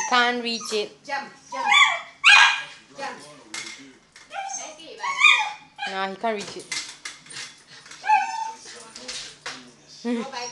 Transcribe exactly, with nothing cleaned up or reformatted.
Can't reach it. Jump, jump, jump. No, he can't reach it. Go by